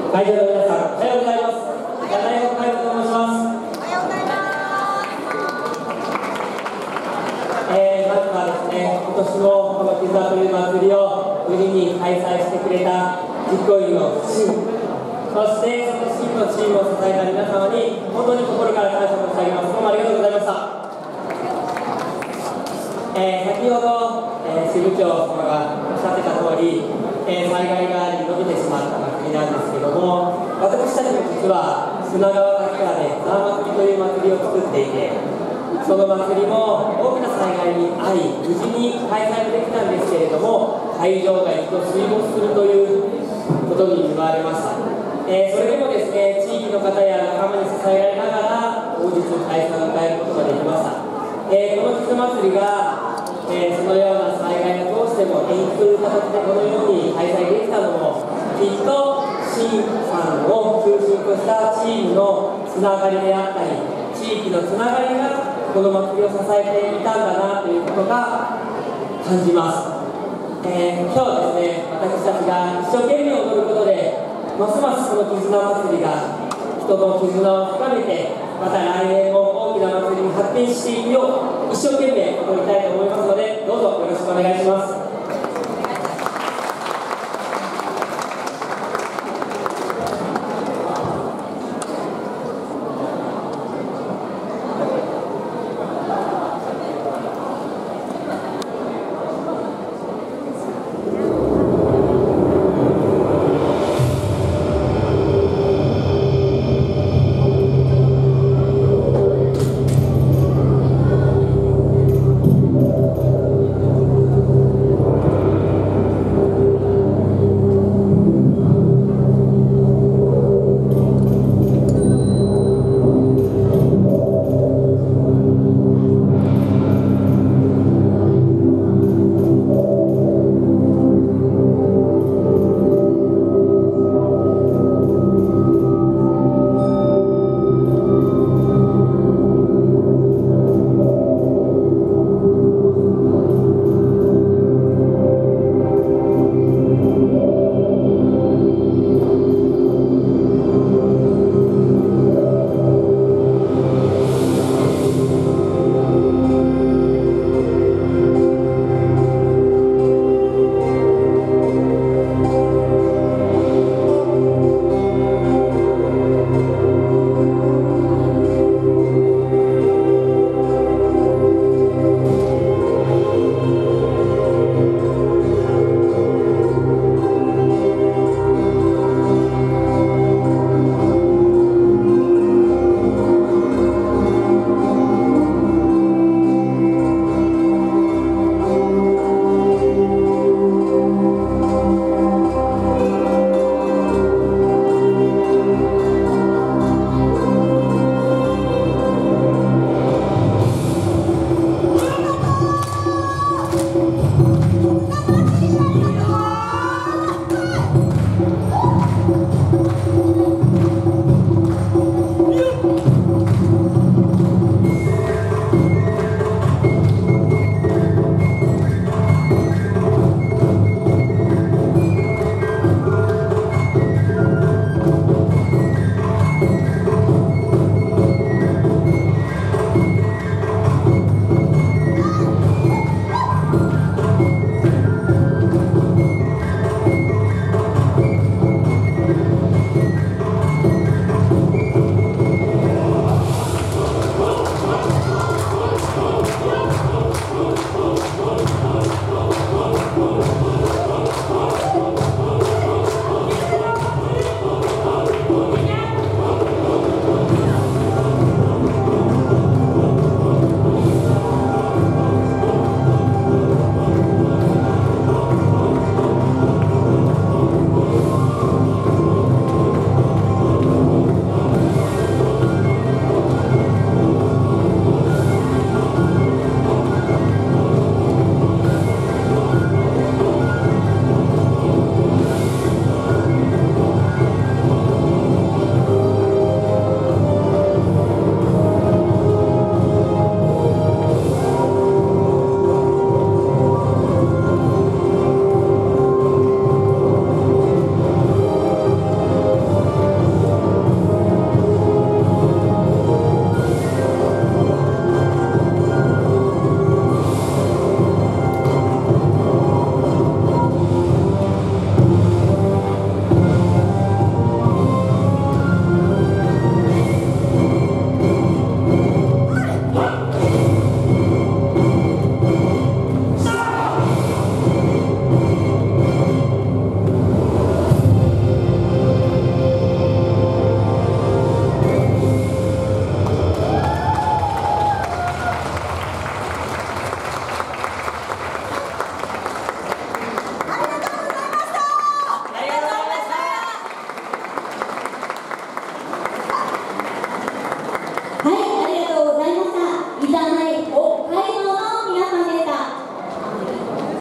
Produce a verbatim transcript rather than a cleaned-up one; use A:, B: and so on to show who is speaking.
A: 会場の皆さん、おはようございます。柳岡海部と申します。
B: おはようございます。
A: えー、まずはですね、今年もこの絆という祭りを無事に開催してくれた実行委員のチーム、そしてそのチームのチームを支えた皆様に本当に心から感謝を申し上げます。どうもありがとうございました。えー、先ほど、えー、支部長様がおっしゃってた通り、えー、災害があり伸びてしまった祭りなんですけども、私たちも実は砂川滝川でざわ祭りという祭りを作っていて、その祭りも大きな災害に遭い無事に開催できたんですけれども、会場が一度水没するということに見舞われました。えー、それでもですね、地域の方や仲間に支えられながら当日開催を迎えることができました。えー、この絆祭りが、えー、そのような災害がどうしても延期という形でこのように開催できたのも、きっと新さんを中心としたチームのつながりであったり、地域のつながりがこの祭りを支えていたんだなということが感じます。えー、今日はですね、私たちが一生懸命踊ることで、ますますこの絆祭りが人と絆を深めて、また来年も大きな祭りに発展していくよう一生懸命踊りたいと思いますので、どうぞよろしくお願いします。